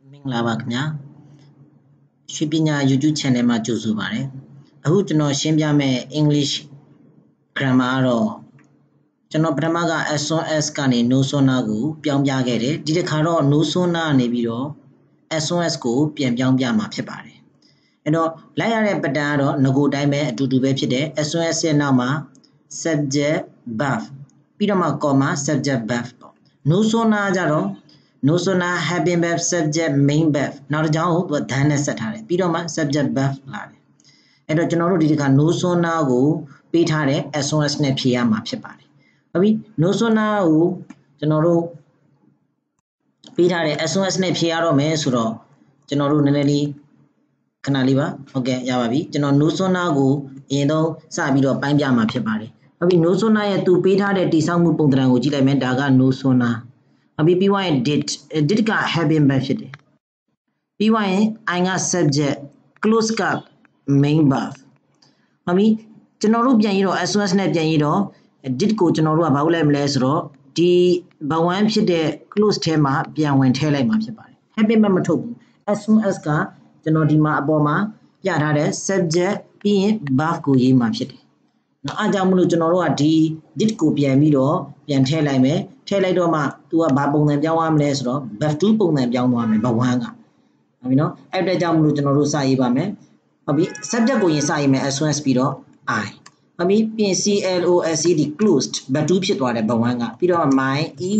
မင်္ဂလာပါခင်ဗျာရွှေပညာ YouTube channel မှာကြိုဆိုပါရစေအခုကျွန်တော်ရှင်းပြမယ့် English grammar ကတော့ကျွန်တော်ပထမက S1S ကနေ no sona ကိုပြောင်းပြခဲ့တယ်ဒီတစ်ခါတော့ no sona ကနေပြီးတော့ S1S ကိုပြန်ပြောင်းပြမှာဖြစ်ပါတယ်အဲ့တော့လိုက်ရတဲ့ pattern ကတော့ငကိုတိုင်းပဲအတူတူပဲဖြစ်တယ် S1S ရဲ့နောက်မှာ subject verb ပြီးတော့မှ comma subject verb ပေါ့ no sona ကြတော့ no sona helping verb subject main verb နောက်တစ်ကြောင်းကိုသူက than နဲ့ဆက်ထားတယ်ပြီးတော့မှ subject verb လာတယ်အဲ့တော့ကျွန်တော်တို့ဒီတစ်ခါ no sona ကိုပေးထားတဲ့ S1S နဲ့ဖြေရမှာဖြစ်ပါတယ်ဟုတ်ပြီ no sona ကိုကျွန်တော်တို့ပေးထားတဲ့ S1S နဲ့ဖြေရတော့မယ်ဆိုတော့ကျွန်တော်တို့နည်းနည်းလေးခဏလေးပါဟုတ်ကဲ့ရပါပြီကျွန်တော် no sona ကိုအရင်ဆုံးစပြီးတော့ပိုင်းပြမှာဖြစ်ပါတယ်ဟုတ်ပြီ no sona ရဲ့သူပေးထားတဲ့တိဆောက်မှုပုံသဏ္ဍာန်ကိုကြည့်လိုက်မယ်ဒါက no sona ဟုတ်ပြီပြီးသွားရင် did က having verb ဖြစ်တယ်ပြီးသွားရင် I က subject close က main verb ဟုတ်ပြီကျွန်တော်တို့ပြန်ရတော့ SOS နဲ့ပြန်ရတော့ did ကိုကျွန်တော်တို့ကဘာလုပ်လိုက်မလဲဆိုတော့ဒီဘဝန်းဖြစ်တဲ့ close ထဲမှာပြန်ဝင်ထည့်လိုက်မှာဖြစ်ပါတယ် having verb မထုတ်ဘူး SOS ကကျွန်တော်ဒီမှာအပေါ်မှာပြထားတဲ့ subject ပြီးရင် verb ကိုရေးမှာဖြစ်တယ်နော်အားကြောင့်မလို့ကျွန်တော်တို့ကဒီ did ကိုပြန်ပြီးတော့ပြန်ထည့်လိုက်မယ်ထည့်လိုက်တော့မှသူကဘာပုံစံပြောင်းသွားမလဲဆိုတော့ verb 2 ပုံစံပြောင်းသွားမယ်ဘဝန်းကဟုတ်ပြီနော်အဲ့အတွက်ကြောင့်မလို့ကျွန်တော်တို့စရေးပါမယ်ဟုတ်ပြီ subject ကိုရင်စရေးမယ် SOS ပြီးတော့ I ဟုတ်ပြီပြင် CLOSED closed verb 2 ဖြစ်သွားတယ်ဘဝန်းကပြီးတော့ my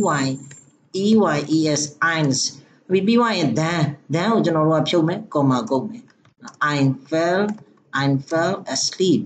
EYES eyes ပြီးသွားရင် then ကိုကျွန်တော်တို့ကဖြုတ်မယ် comma ကုတ်မယ် I fell asleep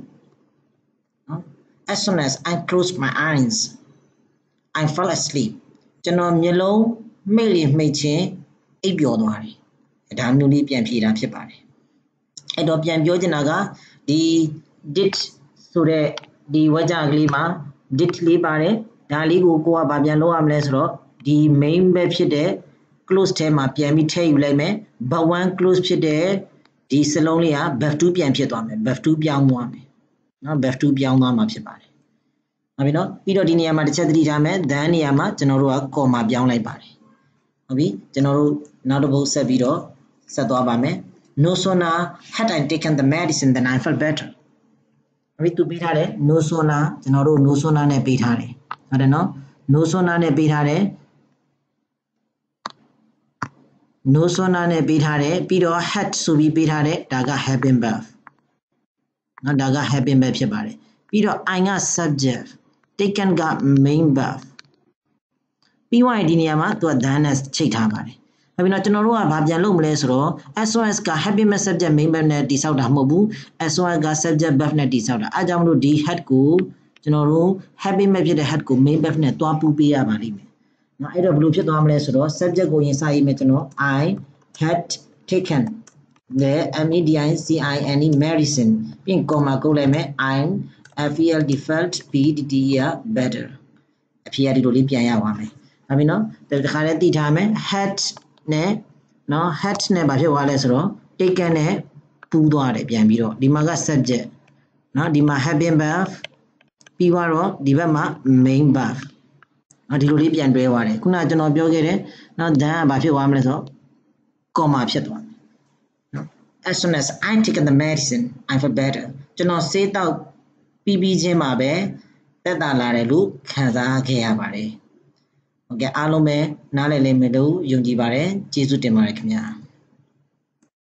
as soon as I closed my eyes I fell asleep ကျွန်တော်မျက်လုံးမိတ်လိမိတ်ချင်းအိပ်ပျော်သွားတယ်ဒါမျိုးလေးပြန်ဖြေတာဖြစ်ပါတယ်အဲ့တော့ပြန်ပြောချင်တာကဒီ did ဆိုတဲ့ဒီဝကြကလေးမှာ did လေးပါတယ်ဒါလေးကိုကိုကဗာပြန်လုပ်ရမလဲဆိုတော့ဒီ main ပဲဖြစ်တဲ့ close ထဲမှာပြန်ပြီးထည့်ယူလိုက်မယ် verb 1 close ဖြစ်တဲ့ဒီစလုံးလေးက verb 2 ပြန်ဖြစ်သွားမယ် verb 2 ပြောင်းသွားမယ်နော် verb 2 ပြောင်းသွားမှာဖြစ်ပါတယ်ဟုတ်ပြီနော်ပြီးတော့ဒီနေရာမှာတစ်ချက်သတိထားမယ် then နေရာမှာကျွန်တော်တို့က comma ပြောင်းလိုက်ပါတယ်ဟုတ်ပြီကျွန်တော်တို့နောက်တစ်ပုဒ်ဆက်ပြီးတော့ဆက်သွားပါမယ် no sooner had I taken the medicine than I felt better ဟုတ်ပြီသူပေးထားတယ် no sooner ကျွန်တော်တို့ no sooner နဲ့ပေးထားတယ်ဟုတ်တယ်နော် no sooner နဲ့ပေးထားတယ် no sooner နဲ့ပေးထားတယ်ပြီးတော့ had ဆိုပြီးပေးထားတယ်ဒါက having verb နော်ဒါက having verb ဖြစ်ပါတယ်ပြီးတော့ I က subject taken က main verb ပြီးသွားရင်ဒီနေရာမှာသူက then နဲ့ချိတ်ထားပါတယ်ဟုတ်ပြီနော်ကျွန်တော်တို့ကဘာပြန်လုပ်မလဲဆိုတော့ SOS က having verb subject main verb နဲ့တိဆောက်တာမဟုတ်ဘူး SOS က subject verb နဲ့တိဆောက်တာအဲကြောင့်မလို့ဒီ had ကိုကျွန်တော်တို့ having verb ဖြစ်တဲ့ had ကို main verb နဲ့တွားပူးပေးရပါလိမ့်မယ်နော်အဲ့တော့ဘယ်လိုဖြစ်သွားမလဲဆိုတော့ subject ကိုရင်စရေးမယ်ကျွန်တော် I had taken the medicine medicine ပြီးရင် comma ကုတ်လိုက်မယ် I felt better အဖြေရဒီလိုလေးပြန်ရပါမယ်ဟုတ်ပြီနော်တခါလေးသိထားမယ် had နဲ့နော် had နဲ့ဘာဖြစ်သွားလဲဆိုတော့ taken နဲ့ပူးသွားတယ်ပြန်ပြီးတော့ဒီမှာက subject နော်ဒီမှာ having verb ပြီးတော့ဒီဘက်မှာ main verb ဒီလိုလေးပြန်တွဲသွားတယ်ခုနကကျွန်တော်ပြောခဲ့တယ်နော် then ကဘာဖြစ်သွားမလဲဆိုတော့ comma ဖြစ်သွားတယ်နော် as soon as I taken the medicine I feel better ကျွန်တော်ဆေးတောက်ပြီးချင်းမှာပဲသက်သာလာတယ်လို့ခံစားခဲ့ရပါတယ်ဟုတ်ကဲ့အားလုံးပဲနားလည်လိမ့်မယ်လို့ယုံကြည်ပါတယ်ကျေးဇူးတင်ပါတယ်ခင်ဗျာ